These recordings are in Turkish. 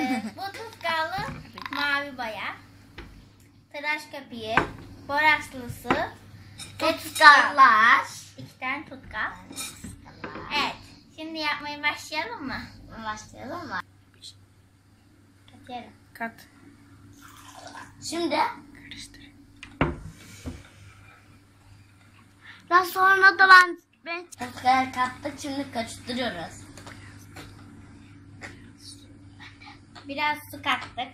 Bu tutkallı mavi boya. Tıraş köpüğü. Borakslısı. Ve Tutkallar. 2 tane tutkal. Evet. Şimdi yapmaya başlayalım mı? Başlayalım mı? Katıyorum. Kat. Şimdi Karıştır. daha sonra da ben tutkal kattık, şimdi karıştırıyoruz. Biraz su kattık.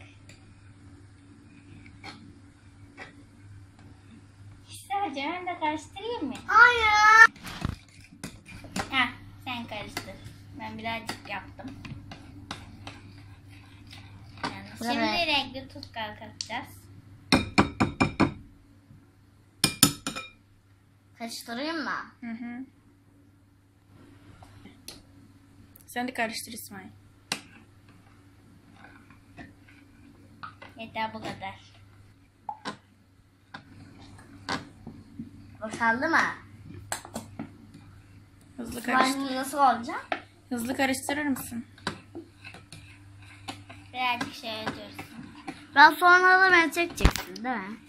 Sadece ben de karıştırayım mı? Hayır. Ha, sen karıştır. Ben birazcık yaptım. Şimdi Evet. renkli tutkal katacağız. Karıştırayım mı? Hı. Sen de karıştır İsmail. Yeter bu kadar. Boşaldı mı? Hızlı karıştır. Ben nasıl olacak? Hızlı karıştırır mısın? Birazcık şey dursun. Daha sonra da ben çekeceksin değil mi?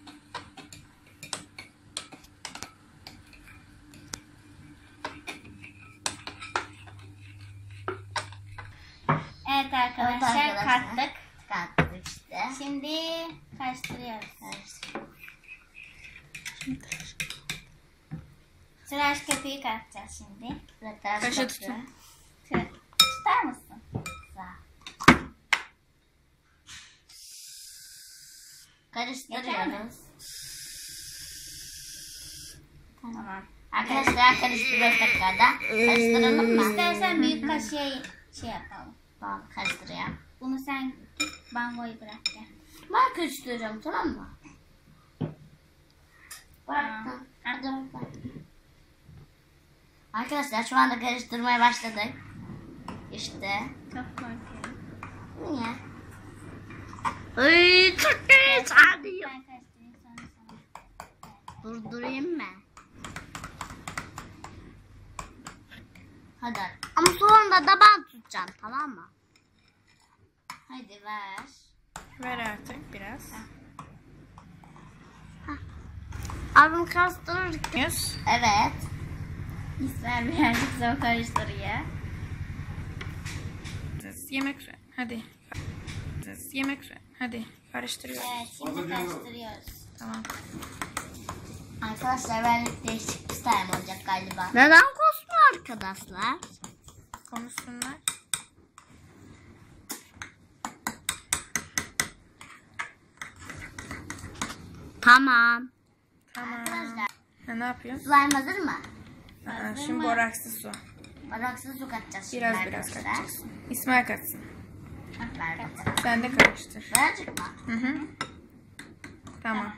Evet arkadaşlar, kattık. Kattık işte. Şimdi karıştırıyoruz. Tıraş köpüğü katacağız şimdi. Kaşı tutun. Tutar mısın? Karıştırıyoruz. Tamam. Arkadaşlar karıştırıyoruz tekrardan. Karıştıralım mı? İstersen büyük kaşığa şey yapalım. Tamam, karıştırayım. Bunu sen bangoyu bırak ya. Ben karıştıracağım, tamam mı? Bıraktım. Hadi bak. Arkadaşlar şu anda karıştırmaya başladık. İşte. Çok korkuyorum. Niye? Ay çok geç. Hadi. Ben karıştırayım sonra sana. Durdurayım mı? Hadi. Ama sonra da ben tutacağım, tamam mı? Hadi ver. Ver artık biraz. Abim karıştırır. Yüz. Evet. İsmail birazcık zor karıştırıyor. Yemek su. Hadi. Yemek su. Hadi. Karıştırıyoruz. Evet, şimdi karıştırıyoruz. Tamam. Arkadaşlar ben değişik bir slime olacak galiba. Neden kostüm arkadaşlar? Konuşsunlar. Tamam. Tamam. Arkadaşlar Ha, ne yapıyorsun? slime hazır mı? Aa, şimdi borakslı su. Baraksız su katacağız şimdi Biraz arkadaşlar. katacaksın. İsmail katsın. Ver bakalım. Sen de karıştır. Birazcık mı? Hı. Tamam.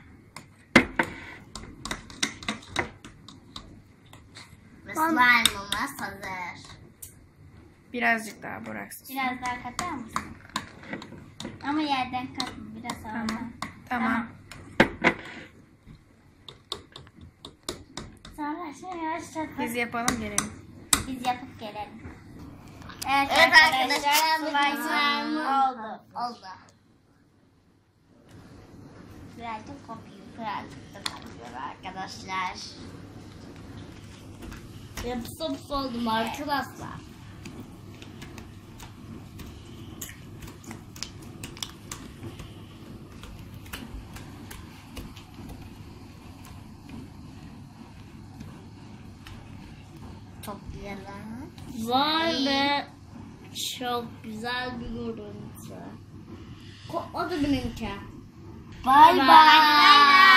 Ve slime'ımız hazır. Birazcık daha borakslı su. Biraz daha katar mısın? Ama yerden katma, biraz havadan. Tamam. Sonra şöyle aşağıda Biz yapalım gelelim. biz yapıp gelelim. Evet, Evet arkadaşlar, arkadaşlar, slime oldu. Oldu. Birazcık kopuyor. Birazcık da katıyor arkadaşlar. Yapısı oldum arkadaşlar. Toplayalım. Vay be. Çok güzel bir görüntü. Kopmadı benimki. Bye bye.